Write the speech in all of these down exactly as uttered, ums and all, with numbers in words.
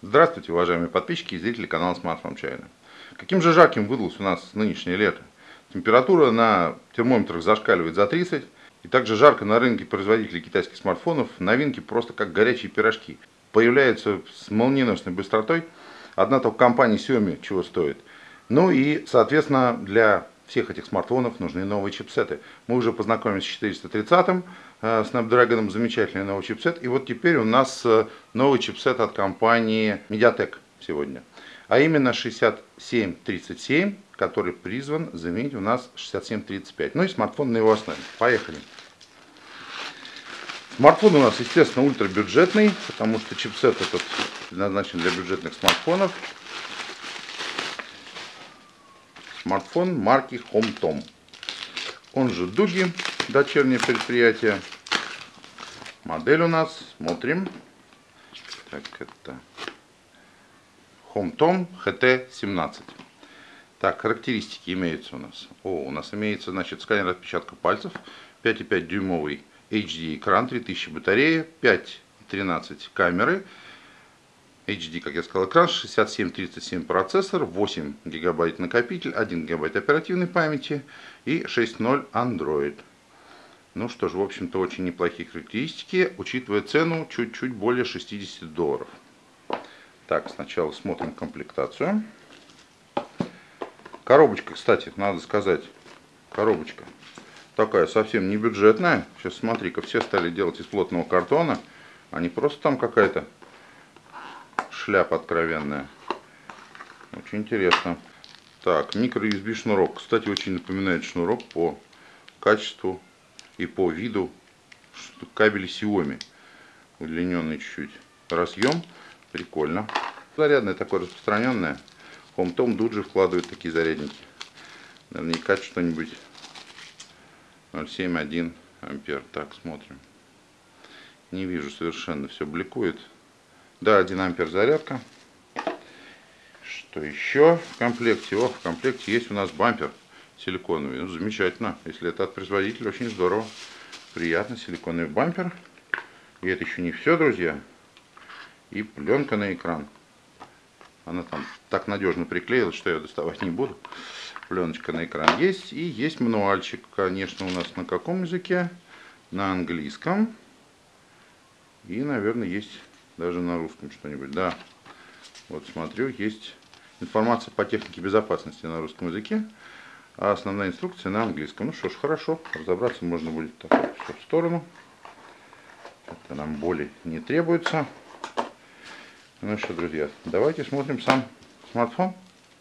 Здравствуйте, уважаемые подписчики и зрители канала Smart Home China. Каким же жарким выдалось у нас нынешнее лето? Температура на термометрах зашкаливает за тридцать. И также жарко на рынке производителей китайских смартфонов. Новинки просто как горячие пирожки. Появляются с молниеносной быстротой. Одна только компания Xiaomi чего стоит. Ну и, соответственно, для всех этих смартфонов нужны новые чипсеты. Мы уже познакомились с четыреста тридцатым э, Snapdragon, замечательный новый чипсет. И вот теперь у нас э, новый чипсет от компании MediaTek сегодня. А именно шестьдесят семь тридцать семь, который призван заменить у нас шестьдесят семь тридцать пять. Ну и смартфон на его основе. Поехали. Смартфон у нас, естественно, ультрабюджетный, потому что чипсет этот предназначен для бюджетных смартфонов. Смартфон марки HomeTom. Он же Дуги, дочернее предприятие. Модель у нас, смотрим. Так, это HomeTom эйч ти семнадцать. Так, характеристики имеются у нас. О, у нас имеется, значит, сканер отпечатка пальцев, пять и пять дюймовый эйч ди экран, три тысячи батарея, пять и тринадцать камеры. эйч ди, как я сказал, экран, шестьдесят семь тридцать семь процессор, восемь гигабайт накопитель, один гигабайт оперативной памяти и шесть ноль Android. Ну что ж, в общем-то, очень неплохие характеристики, учитывая цену чуть-чуть более шестидесяти долларов. Так, сначала смотрим комплектацию. Коробочка, кстати, надо сказать, коробочка такая совсем не бюджетная. Сейчас смотри-ка, все стали делать из плотного картона, а не просто там какая-то шляпа откровенная. Очень интересно. Так, микро ю эс би шнурок. Кстати, очень напоминает шнурок по качеству и по виду кабеля Xiaomi. Удлиненный чуть-чуть разъем. Прикольно. Зарядное такое распространенное. HomeTom тут же вкладывает такие зарядники. Наверняка что-нибудь ноль семь один ампер. Так, смотрим. Не вижу совершенно, все бликует. Да, один ампер зарядка. Что еще в комплекте? О, в комплекте есть у нас бампер силиконовый. Ну, замечательно. Если это от производителя, очень здорово. Приятно, силиконовый бампер. И это еще не все, друзья. И пленка на экран. Она там так надежно приклеилась, что я доставать не буду. Пленочка на экран есть. И есть мануальчик, конечно, у нас на каком языке? На английском. И, наверное, есть даже на русском что-нибудь. Да, вот смотрю, есть информация по технике безопасности на русском языке, а основная инструкция на английском. Ну что ж, хорошо, разобраться можно будет. Так, все в сторону. Это нам более не требуется. Ну что, друзья, давайте смотрим сам смартфон.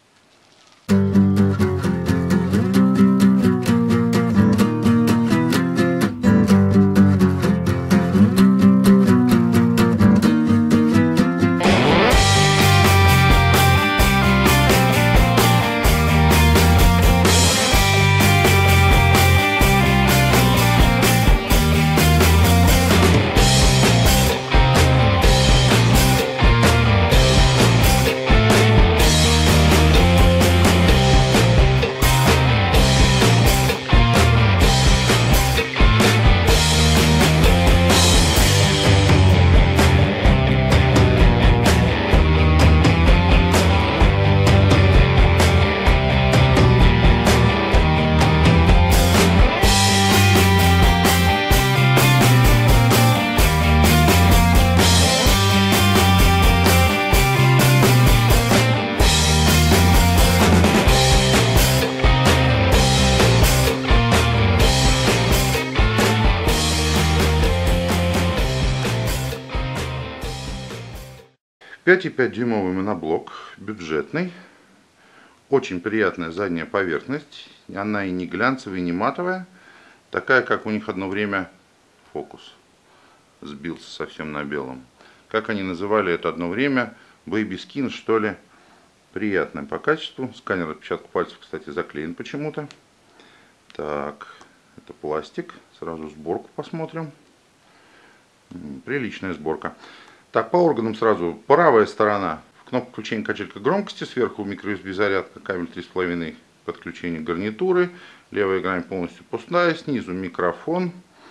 пять и пять дюймовый моноблок, бюджетный, очень приятная задняя поверхность, она и не глянцевая, и не матовая, такая, как у них одно время фокус сбился совсем на белом. Как они называли это одно время, Baby Skin, что ли, приятная по качеству. Сканер отпечатка пальцев, кстати, заклеен почему-то. Так, это пластик, сразу сборку посмотрим. Приличная сборка. Так, по органам сразу. Правая сторона. Кнопка включения, качелька громкости. Сверху микро ю эс би зарядка, кабель три с половиной, подключение гарнитуры. Левая грань полностью пустая. Снизу микрофон.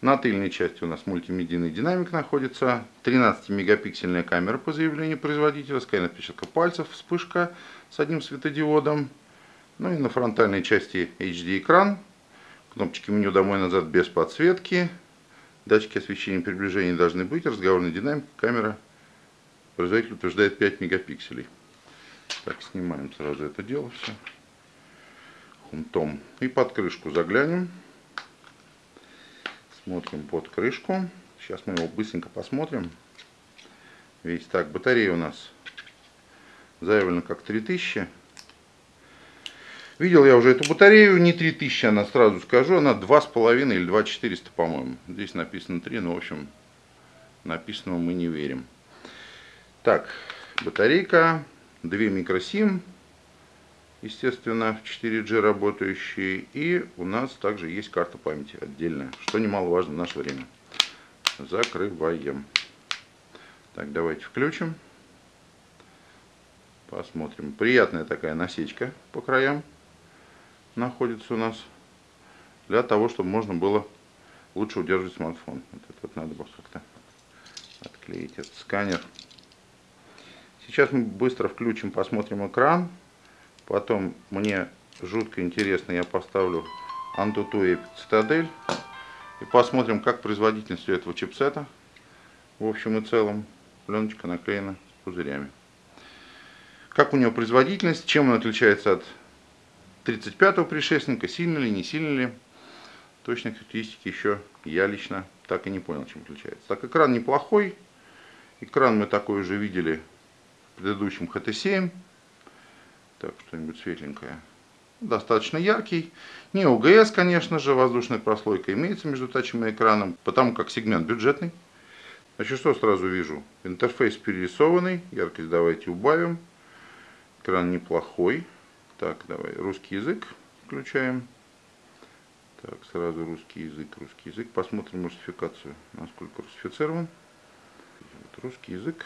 На тыльной части у нас мультимедийный динамик находится, тринадцатимегапиксельная камера по заявлению производителя, сканер отпечатка пальцев, вспышка с одним светодиодом. Ну и на фронтальной части эйч ди экран, кнопочки меню домой назад без подсветки, датчики освещения и приближения должны быть, разговорный динамик, камера, производитель утверждает пять мегапикселей. Так, снимаем сразу это дело все. Хунтом. И под крышку заглянем. Смотрим под крышку. Сейчас мы его быстренько посмотрим. Видите, так, батарея у нас заявлена как три тысячи. Видел я уже эту батарею, не три тысячи, она, сразу скажу, она два с половиной или два тысячи четыреста, по-моему. Здесь написано три, но, в общем, написанному мы не верим. Так, батарейка, две микросим, естественно, в четыре джи работающие. И у нас также есть карта памяти отдельная, что немаловажно в наше время. Закрываем. Так, давайте включим. Посмотрим. Приятная такая насечка по краям находится у нас, для того, чтобы можно было лучше удерживать смартфон. Вот это вот надо было как-то отклеить этот сканер. Сейчас мы быстро включим, посмотрим экран. Потом мне жутко интересно, я поставлю Antutu Epic Citadel и посмотрим, как производительность у этого чипсета. В общем и целом, пленочка наклеена с пузырями. Как у него производительность, чем он отличается от тридцать пятого предшественника, сильно ли, не сильно ли. Точной характеристики еще я лично так и не понял, чем отличается. Так, экран неплохой. Экран мы такой уже видели в предыдущем эйч ти семь. Так, что-нибудь светленькое. Достаточно яркий. Не о джи эс, конечно же, воздушная прослойка имеется между тачем и экраном, потому как сегмент бюджетный. Значит, что сразу вижу? Интерфейс перерисованный. Яркость давайте убавим. Экран неплохой. Так, давай, русский язык включаем. Так, сразу русский язык, русский язык. Посмотрим русификацию, насколько русифицирован. Вот, русский язык.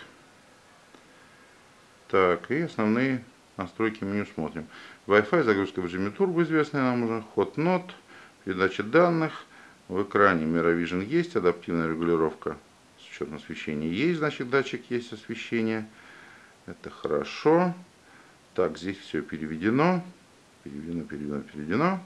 Так, и основные настройки меню смотрим. Wi-Fi, загрузка в режиме турбо, известная нам уже. Hot Node, передача данных. В экране Miravision есть, адаптивная регулировка с учетом освещения есть, значит датчик есть освещение. Это хорошо. Так, здесь все переведено. Переведено, переведено, переведено.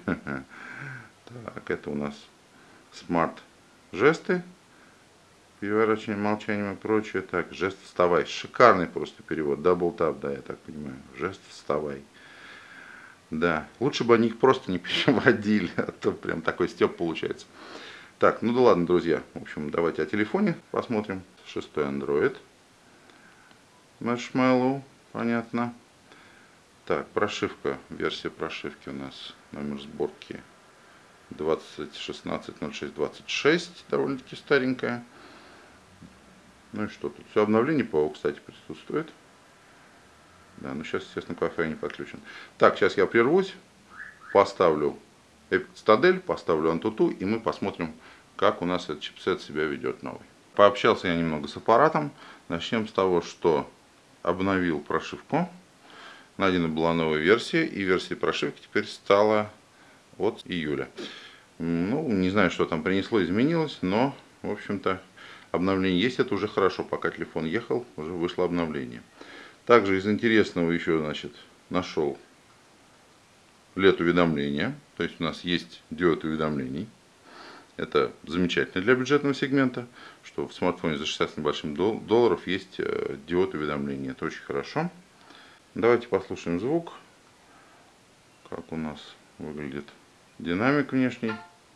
Так, это у нас смарт-жесты. Переворачивание, молчанием и прочее. Так, жест вставай. Шикарный просто перевод. Double tap, да, я так понимаю. Жест вставай. Да, лучше бы они их просто не переводили, а то прям такой стёб получается. Так, ну да ладно, друзья. В общем, давайте о телефоне посмотрим. Шестой Android. Marshmallow, понятно. Так, прошивка, версия прошивки у нас, номер сборки двадцать шестнадцать ноль шесть двадцать шесть, довольно-таки старенькая. Ну и что тут? Все обновление ПО, кстати, присутствует. Да, но сейчас, естественно, к Wi-Fi не подключен. Так, сейчас я прервусь, поставлю Epic Citadel, поставлю Antutu, и мы посмотрим, как у нас этот чипсет себя ведет новый. Пообщался я немного с аппаратом. Начнем с того, что обновил прошивку. Найдена была новая версия, и версия прошивки теперь стала от июля. Ну, не знаю, что там принесло, изменилось, но, в общем-то, обновление есть, это уже хорошо. Пока телефон ехал, уже вышло обновление. Также из интересного еще, значит, нашел лет уведомления. То есть у нас есть диод уведомлений. Это замечательно для бюджетного сегмента, что в смартфоне за шестьдесят с небольшим долларов есть диод уведомления. Это очень хорошо. Давайте послушаем звук, как у нас выглядит динамик внешний.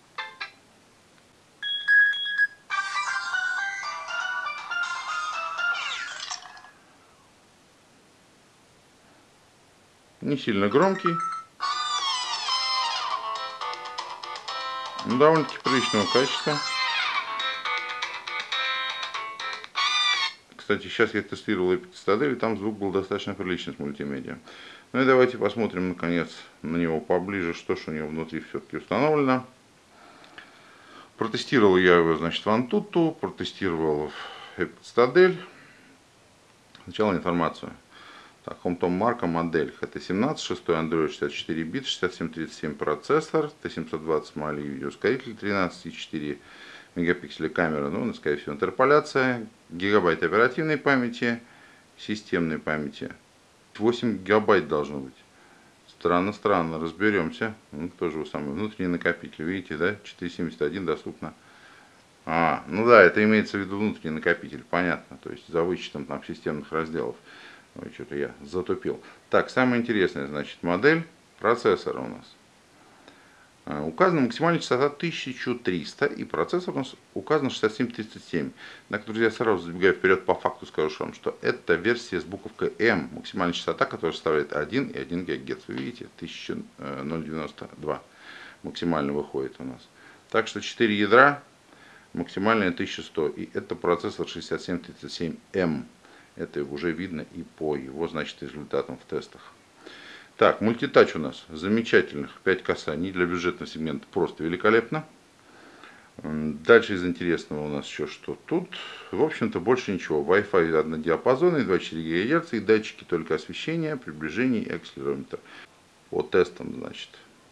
Не сильно громкий, но довольно-таки приличного качества. Кстати, сейчас я тестировал Epic Citadel, и там звук был достаточно приличный с мультимедиа. Ну и давайте посмотрим, наконец, на него поближе, что же у него внутри все-таки установлено. Протестировал я его, значит, в Antutu, протестировал в Epic Citadel. Сначала информацию. Так, Home марка, модель эйч ти семнадцать, шестой Android, шестьдесят четыре бит, шестьдесят семь тридцать семь процессор, Т семьсот двадцать Mali видеоускоритель, тринадцать и четыре мегапикселя камера, ну, скорее всего, интерполяция, гигабайт оперативной памяти, системной памяти, восемь гигабайт должно быть. Странно, странно, разберемся. Ну, тоже у самый внутренний накопитель, видите, да, четыреста семьдесят один доступно. А, ну да, это имеется в виду внутренний накопитель, понятно, то есть за вычетом там системных разделов. Ой, что-то я затупил. Так, самое интересное, значит, модель процессора у нас. Указана максимальная частота тысяча триста, и процессор у нас указан шестьдесят семь тридцать семь. Так, друзья, сразу забегая вперед, по факту скажу вам, что это версия с буковкой М, максимальная частота, которая составляет один и один гигагерц. Вы видите, тысяча девяносто два максимально выходит у нас. Так что четыре ядра, максимальная тысяча сто, и это процессор шестьдесят семь тридцать семь М. Это уже видно и по его, значит, результатам в тестах. Так, мультитач у нас замечательных, пять касаний для бюджетного сегмента, просто великолепно. Дальше из интересного у нас еще что тут. В общем-то больше ничего. Wi-Fi однодиапазонный, двадцать четыре гигагерца и датчики только освещения, приближения и акселерометр. По тестам, значит.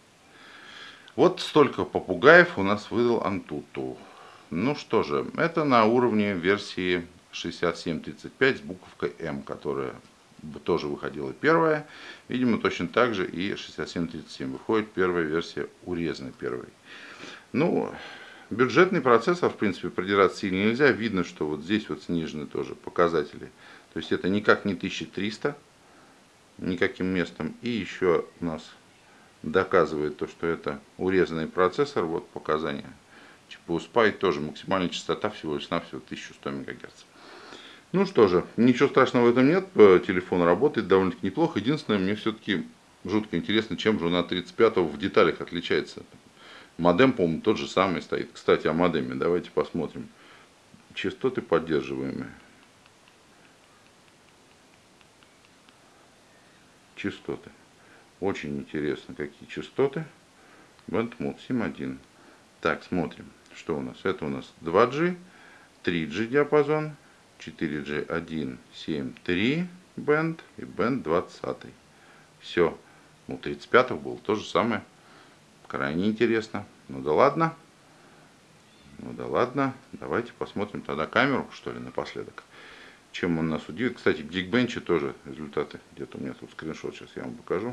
Вот столько попугаев у нас выдал Antutu. Ну что же, это на уровне версии шестьдесят семь тридцать пять с буковкой М, которая тоже выходила первая. Видимо, точно так же и шестьдесят семь тридцать семь выходит первая версия урезанной первой. Ну, бюджетный процессор, в принципе, продираться сильно нельзя. Видно, что вот здесь вот снижены тоже показатели. То есть это никак не тысяча триста, никаким местом. И еще у нас доказывает то, что это урезанный процессор. Вот показания. джи пи ю Spy тоже максимальная частота всего лишь навсего тысяча сто мегагерц. Ну что же, ничего страшного в этом нет, телефон работает довольно-таки неплохо. Единственное, мне все-таки жутко интересно, чем же он от тридцать пятого в деталях отличается. Модем, по-моему, тот же самый стоит. Кстати, о модеме давайте посмотрим. Частоты поддерживаемые. Частоты. Очень интересно, какие частоты. Bandmode семь один. Так, смотрим, что у нас. Это у нас два джи, три джи диапазон, четыре джи один семь три бенд и бенд двадцать. Все. У тридцать пятого было то же самое. Крайне интересно. Ну да ладно. Ну да ладно. Давайте посмотрим тогда камеру, что ли, напоследок. Чем он нас удивит. Кстати, в Geekbench тоже результаты. Где-то у меня тут скриншот, сейчас я вам покажу.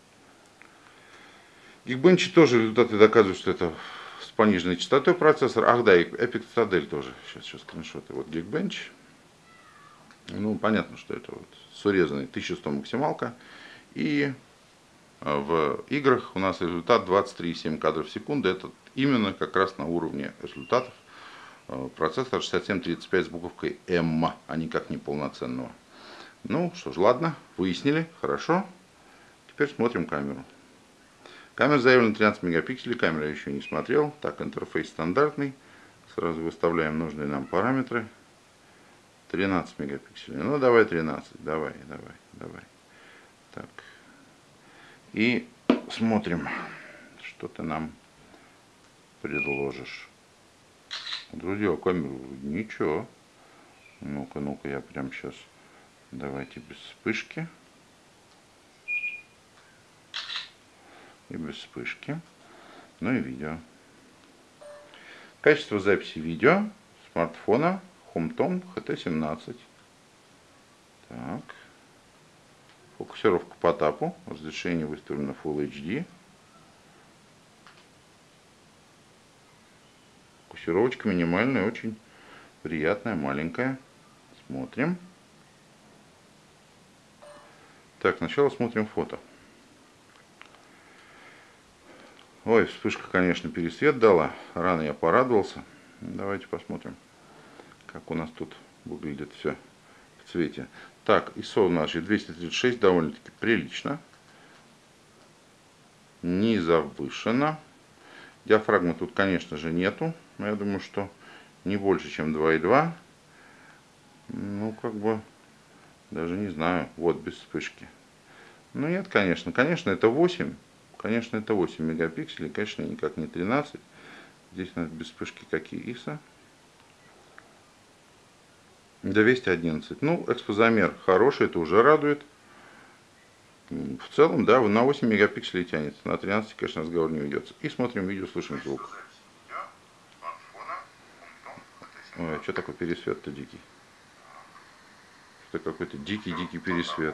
В Geekbench тоже результаты доказывают, что это с пониженной частотой процессор. Ах да, и Epic Citadel тоже. Сейчас, сейчас скриншоты. Вот Geekbench. Ну, понятно, что это вот с урезанной тысяча сто максималка. И в играх у нас результат двадцать три и семь кадров в секунду. Это именно как раз на уровне результатов процессора шестьдесят семь тридцать пять с буковкой М, а никак не полноценного. Ну что ж, ладно, выяснили, хорошо. Теперь смотрим камеру. Камера заявлена тринадцать мегапикселей, камеру я еще не смотрел. Так, интерфейс стандартный. Сразу выставляем нужные нам параметры. тринадцать мегапикселей. Ну, давай тринадцать. Давай, давай, давай. Так. И смотрим, что ты нам предложишь. Друзья, камеру ничего. Ну-ка, ну-ка, я прям сейчас. Давайте без вспышки. И без вспышки. Ну и видео. Качество записи видео смартфона Home эйч ти семнадцать. Так. Фокусировка по тапу. Разрешение выставлено Full эйч ди. Фокусировочка минимальная, очень приятная, маленькая. Смотрим. Так, сначала смотрим фото. Ой, вспышка, конечно, пересвет дала. Рано я порадовался. Давайте посмотрим, как у нас тут выглядит все в цвете. Так, ай эс о у нас двести тридцать шесть, довольно-таки прилично. Не завышено. Диафрагмы тут, конечно же, нету. Но я думаю, что не больше, чем два и два. Ну, как бы, даже не знаю. Вот, без вспышки. Ну, нет, конечно. Конечно, это восемь. Конечно, это восемь мегапикселей. Конечно, никак не тринадцать. Здесь у нас без вспышки какие ай эс о. двести одиннадцать. Ну, экспозамер хороший, это уже радует. В целом, да, на восемь мегапикселей тянется. На тринадцать, конечно, разговор не ведется. И смотрим видео, слушаем звук. Ой, а что такое пересвет-то дикий? Что какой-то дикий-дикий пересвет.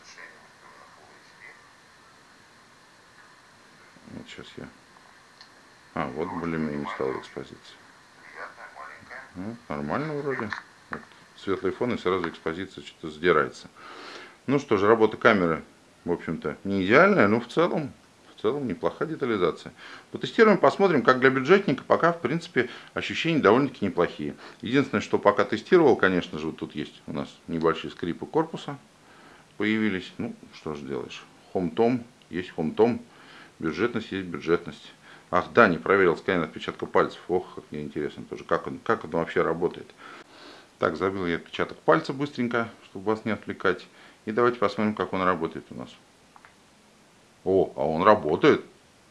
Вот сейчас я... А, вот более-менее стал экспозиция. Ну, нормально вроде. Вот, светлый фон и сразу экспозиция что-то сдирается. Ну что же, работа камеры, в общем-то, не идеальная, но в целом, в целом неплохая детализация. Потестируем, посмотрим, как для бюджетника, пока, в принципе, ощущения довольно-таки неплохие. Единственное, что пока тестировал, конечно же, вот тут есть у нас небольшие скрипы корпуса появились. Ну, что же делаешь. Home-Tom, есть Home-Tom, бюджетность есть бюджетность. Ах, да, не проверил сканер отпечатка пальцев. Ох, как мне интересно тоже, как он, как он вообще работает. Так, забил я отпечаток пальца быстренько, чтобы вас не отвлекать. И давайте посмотрим, как он работает у нас. О, а он работает.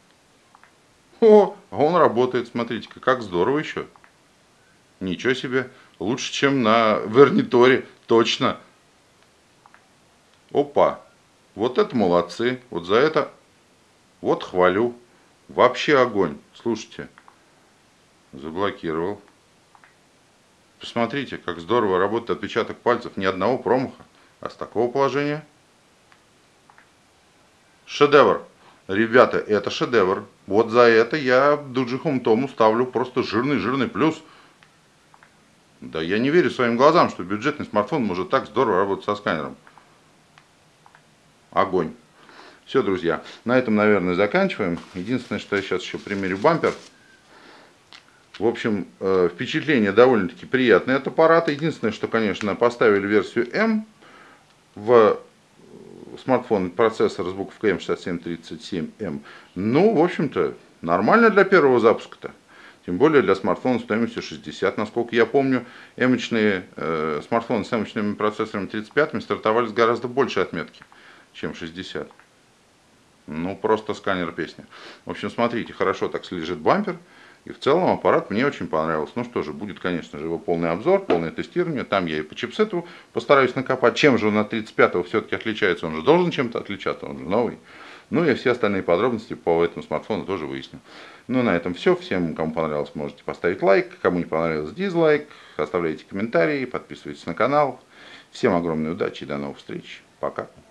О, а он работает. Смотрите-ка, как здорово еще. Ничего себе. Лучше, чем на Верниторе. Точно. Опа. Вот это молодцы. Вот за это вот хвалю. Вообще огонь. Слушайте. Заблокировал. Посмотрите, как здорово работает отпечаток пальцев. Ни одного промаха. А с такого положения? Шедевр. Ребята, это шедевр. Вот за это я Дуджи Home-Tomu ставлю просто жирный-жирный плюс. Да я не верю своим глазам, что бюджетный смартфон может так здорово работать со сканером. Огонь. Все, друзья, на этом, наверное, заканчиваем. Единственное, что я сейчас еще примерю бампер. В общем, э, впечатление довольно-таки приятное от аппарата. Единственное, что, конечно, поставили версию М в смартфон процессор с буковкой эм шестьдесят семь тридцать семь эм. Ну, в общем-то, нормально для первого запуска-то. Тем более для смартфона стоимостью шестьдесят. Насколько я помню, эмочные, э, смартфоны с эмочными процессорами тридцать пять стартовали с гораздо большей отметки, чем шестьдесят. Ну, просто сканер песня. В общем, смотрите, хорошо так лежит бампер. И в целом аппарат мне очень понравился. Ну что же, будет, конечно же, его полный обзор, полное тестирование. Там я и по чипсету постараюсь накопать. Чем же он от тридцать пятого все-таки отличается? Он же должен чем-то отличаться, он же новый. Ну и все остальные подробности по этому смартфону тоже выясню. Ну на этом все. Всем, кому понравилось, можете поставить лайк. Кому не понравилось, дизлайк. Оставляйте комментарии, подписывайтесь на канал. Всем огромной удачи и до новых встреч. Пока.